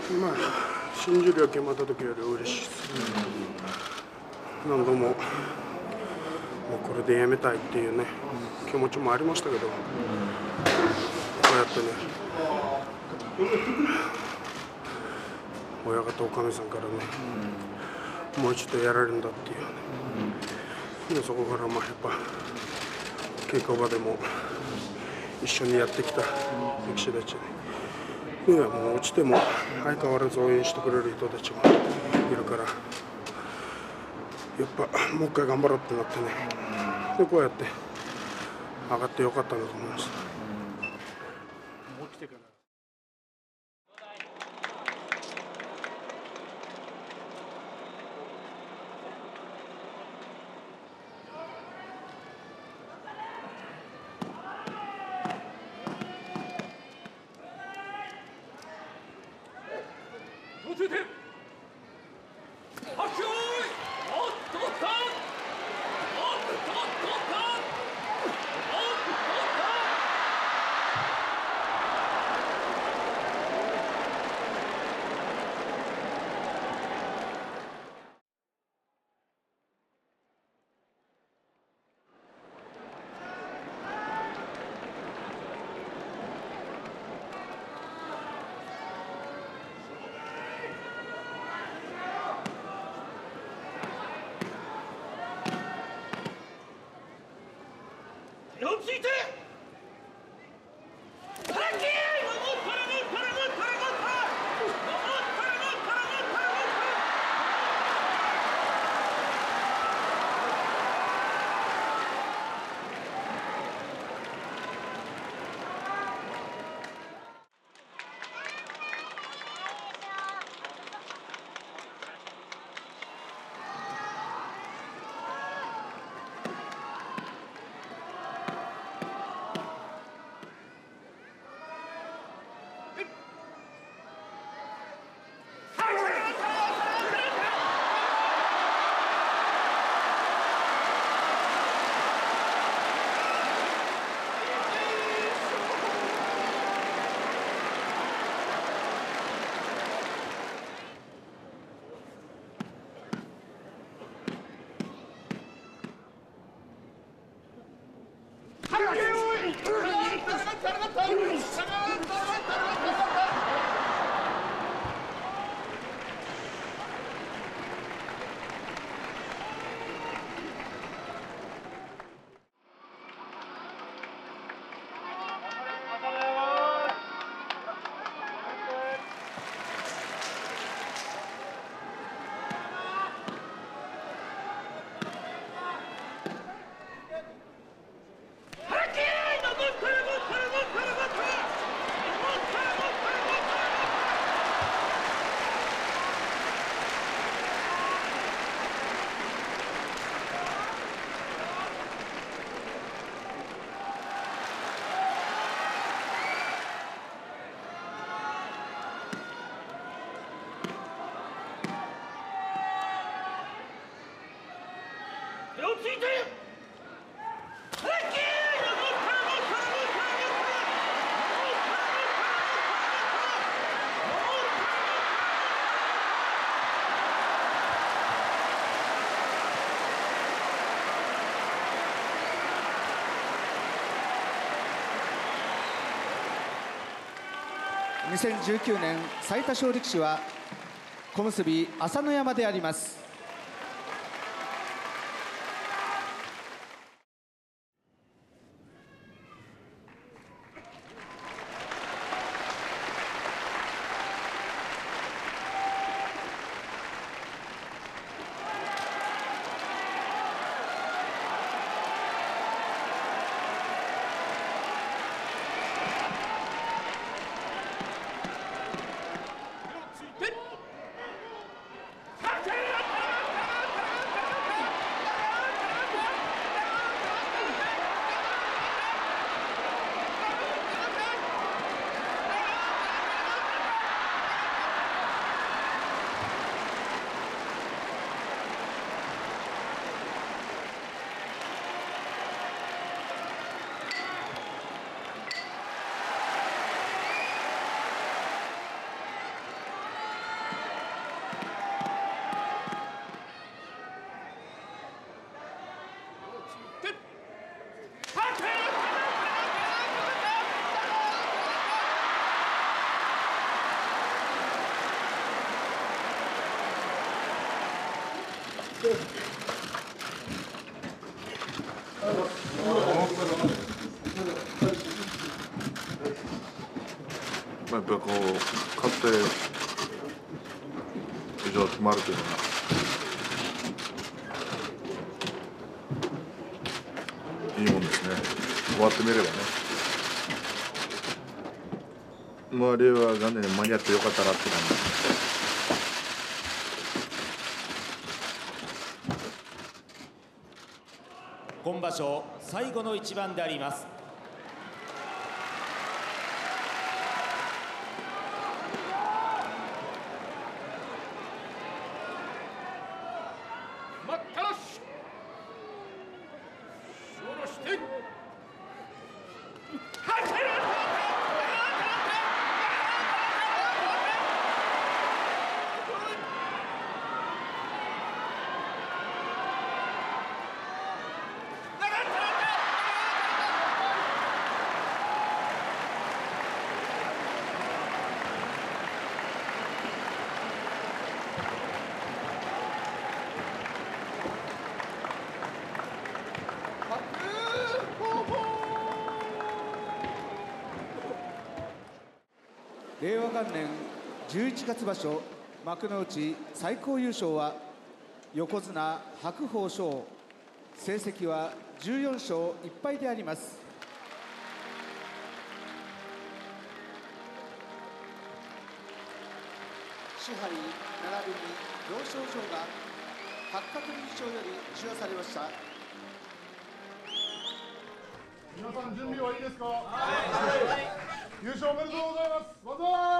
まあ、新十両決まった時より嬉しいです。何度も、もうこれでやめたいっていうね、気持ちもありましたけど、こうやってね、親方おかみさんからね、もう一度やられるんだっていうね、でそこからまあやっぱ稽古場でも一緒にやってきた力士たちに、もう落ちても相変わらず応援してくれる人たちがいるから、やっぱもう一回頑張ろうってなってね、でこうやって上がってよかったなと思いました。 2019年最多勝力士は小結朝乃山であります。 やっぱこう勝って以上決まるというのがいいもんですね。終わってみればね。令和元年間に合ってよかったなって感じ。 今場所最後の一番であります。 待ったなし。下ろして。 令和元年11月場所幕内最高優勝は横綱白鵬賞、成績は14勝1敗であります。賜杯並びに表彰状が八角理事長より授与されました。 皆さん準備はいいですか。はい、優勝おめでとうございます。万歳。